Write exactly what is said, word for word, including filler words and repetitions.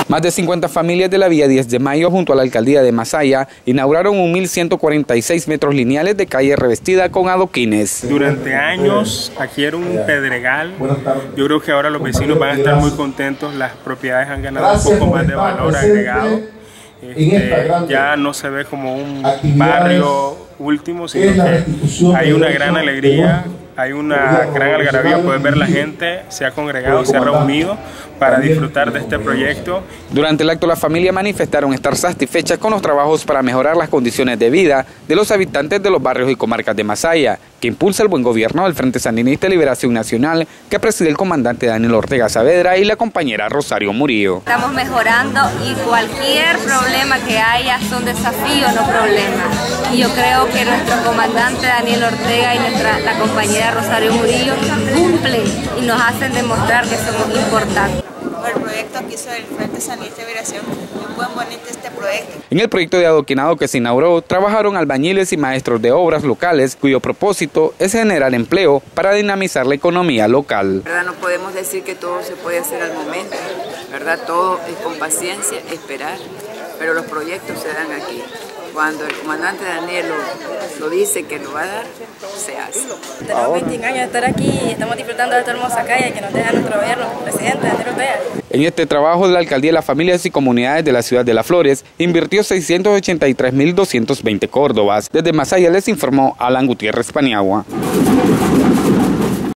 Más de cincuenta familias de la vía diez de mayo junto a la alcaldía de Masaya inauguraron un mil ciento cuarenta y seis metros lineales de calle revestida con adoquines. Durante años aquí era un pedregal. Yo creo que ahora los vecinos van a estar muy contentos. Las propiedades han ganado un poco más de valor agregado. Este, ya no se ve como un barrio último, sino que hay una gran alegría, hay una gran algarabía. Poder ver la gente se ha congregado, se ha reunido para disfrutar de este proyecto. Durante el acto, la familia manifestaron estar satisfechas con los trabajos para mejorar las condiciones de vida de los habitantes de los barrios y comarcas de Masaya, que impulsa el buen gobierno del Frente Sandinista de Liberación Nacional, que preside el comandante Daniel Ortega Saavedra y la compañera Rosario Murillo. Estamos mejorando y cualquier problema que haya son desafíos, no problemas. Y yo creo que nuestro comandante Daniel Ortega y nuestra, la compañera Rosario Murillo cumplen y nos hacen demostrar que somos importantes. El proyecto que hizo el Frente Sandinista de Liberación, muy buen bonito este proyecto. En el proyecto de adoquinado que se inauguró, trabajaron albañiles y maestros de obras locales, cuyo propósito es generar empleo para dinamizar la economía local. ¿Verdad? No podemos decir que todo se puede hacer al momento, ¿verdad? Todo es con paciencia, esperar, pero los proyectos se dan aquí. Cuando el comandante Daniel lo, lo dice que lo va a dar, se hace. Tenemos veintiún años de estar aquí y estamos disfrutando de esta hermosa calle que nos deja nuestro gobierno, presidente Daniel Ortega. En este trabajo, la alcaldía de las familias y comunidades de la ciudad de Las Flores invirtió seiscientos ochenta y tres mil doscientos veinte córdobas. Desde Masaya les informó Alan Gutiérrez Paniagua.